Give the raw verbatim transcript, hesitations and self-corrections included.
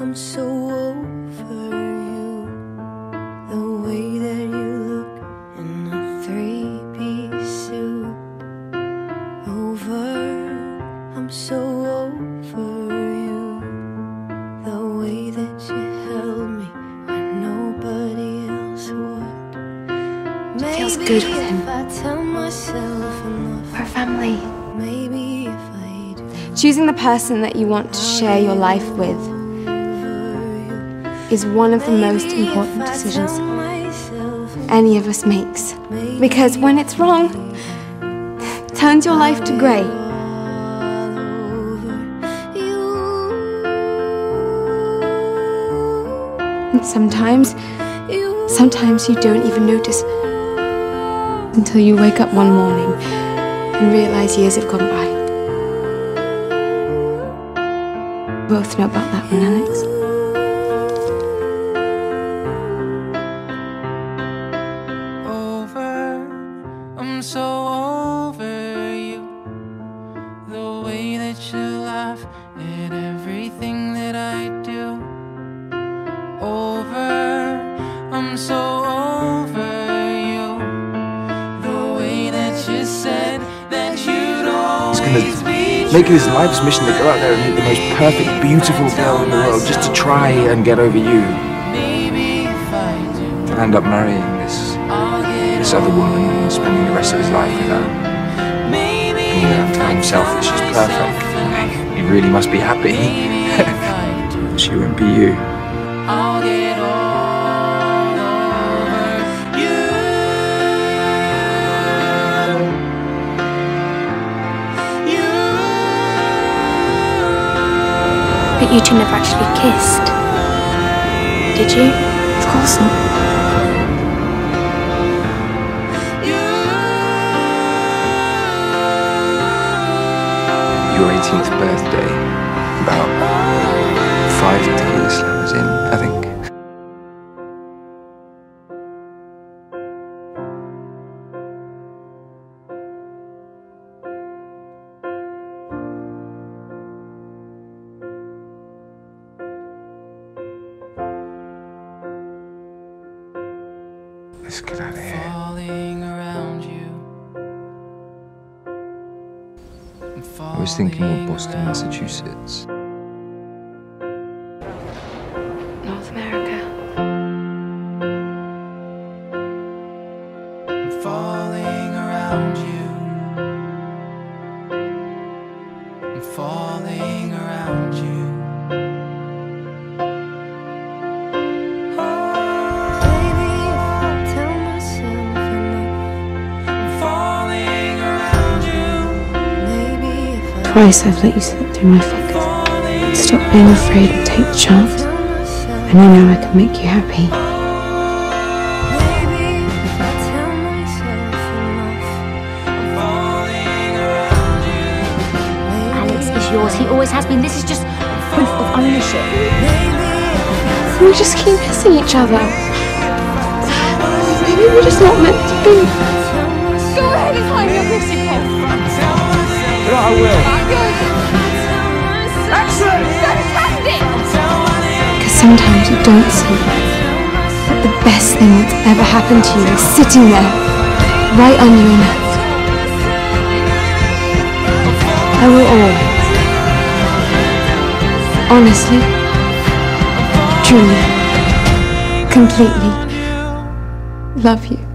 I'm so over you, the way that you look in a three-piece suit. Over, I'm so over you, the way that you held me when nobody else would. It feels good with him. If I tell myself enough, we're a family. maybe if I do. Choosing the person that you want to share your life with is one of the most important decisions any of us makes. Because when it's wrong, it turns your life to grey. And sometimes, sometimes you don't even notice until you wake up one morning and realise years have gone by. We both know about that one, Alex. I'm so over you, the way that you laugh at everything that I do. Over, I'm so over you, the way that you said that you'd always be true. Make it his life's mission to go out there and meet the most perfect, beautiful girl in the world just to try and get over you. Maybe if I do, To end up marrying this this other woman and spending the rest of his life with her. And, you know, telling himself that she's perfect. He really must be happy. She won't be you. I'll get all over you. You. But you two never actually kissed, did you? Of course not. Your eighteenth birthday, about five tequila slams in, I think. Let's get out of here. Falling around you. I was thinking of Boston, Massachusetts. North America. I'm falling around you. I'm falling around you. Baby, if I tell myself enough, I'm falling around you. maybe if I Twice I've let you slip through my fingers. Stop being afraid and take the chance. tell myself, And I know I can make you happy. maybe if I tell myself enough, I'm falling around you. Alex is yours. He always has been. This is just proof of ownership. We just keep missing each other. Maybe we're just not meant to be. Go ahead and climb your pussy pole. Yeah, I will. Excellent! Stand it! Because sometimes you don't see that the best thing that's ever happened to you is sitting there, right under your nose. I will always, honestly, truly, completely love you.